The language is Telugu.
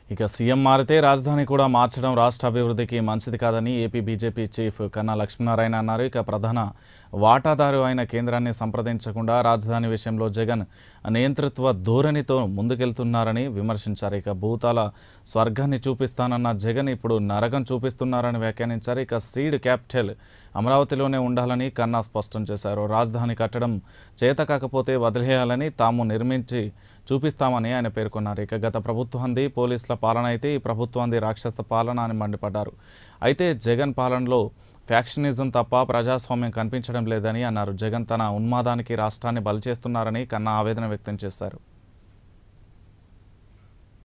ఇక సీఎం మారితే రాజధాని కూడా మార్చడం రాష్ట్ర అభివృద్ధికి మంచిది కాదని ఏపీ బీజేపీ చీఫ్ కన్నా లక్ష్మీ నారాయణ అన్నారు. ఇక ప్రధాన వాటాదారు అయిన కేంద్రాన్ని సంప్రదించకుండా రాజధాని విషయంలో జగన్ నియంతృత్వ ధోరణితో ముందుకెళ్తున్నారని విమర్శించారు. ఇక భూతాల స్వర్గాన్ని చూపిస్తానన్న జగన్ ఇప్పుడు నరకం చూపిస్తున్నారని వ్యాఖ్యానించారు. ఇక సీడ్ క్యాపిటల్ అమరావతిలోనే ఉండాలని కన్నా స్పష్టం చేశారు. రాజధాని కట్టడం చేత కాకపోతే వదిలేయాలని తాము నిర్మించి చూపిస్తామని ఆయన పేర్కొన్నారు. ఇక గత ప్రభుత్వంది పోలీసుల పాలన అయితే ఈ ప్రభుత్వంది రాక్షస పాలన అని మండిపడ్డారు. అయితే జగన్ పాలనలో ఫ్యాక్షనిజం తప్ప ప్రజాస్వామ్యం కనిపించడం లేదని అన్నారు. జగన్ తన ఉన్మాదానికి రాష్ట్రాన్ని బలి చేస్తున్నారని కన్నా ఆవేదన వ్యక్తం చేశారు.